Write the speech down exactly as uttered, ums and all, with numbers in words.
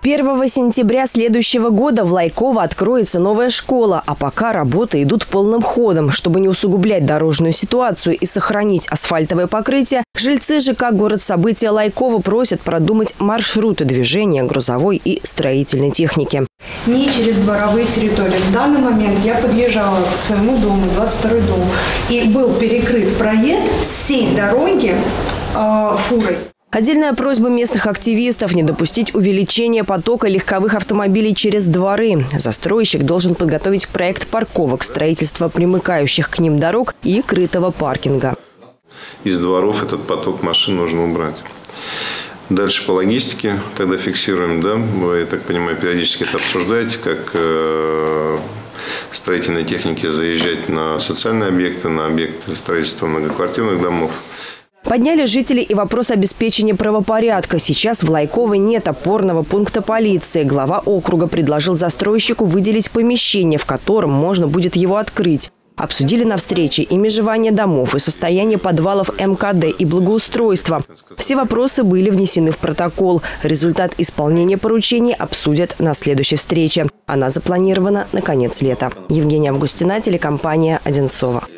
первого сентября следующего года в Лайково откроется новая школа, а пока работы идут полным ходом. Чтобы не усугублять дорожную ситуацию и сохранить асфальтовое покрытие, жильцы ЖК «Город события» Лайково просят продумать маршруты движения грузовой и строительной техники. Не через дворовые территории. В данный момент я подъезжала к своему дому, двадцать второй дом, и был перекрыт проезд всей дороги э, фурой. Отдельная просьба местных активистов – не допустить увеличения потока легковых автомобилей через дворы. Застройщик должен подготовить проект парковок, строительства примыкающих к ним дорог и крытого паркинга. Из дворов этот поток машин нужно убрать. Дальше по логистике тогда фиксируем, да? Вы, я так понимаю, периодически это обсуждаете, как э, строительной технике заезжать на социальные объекты, на объекты строительства многоквартирных домов. Подняли жители и вопрос обеспечения правопорядка. Сейчас в Лайково нет опорного пункта полиции. Глава округа предложил застройщику выделить помещение, в котором можно будет его открыть. Обсудили на встрече и межевание домов, и состояние подвалов эм ка дэ, и благоустройство. Все вопросы были внесены в протокол. Результат исполнения поручений обсудят на следующей встрече. Она запланирована на конец лета. Евгения Августина, телекомпания «Одинцово».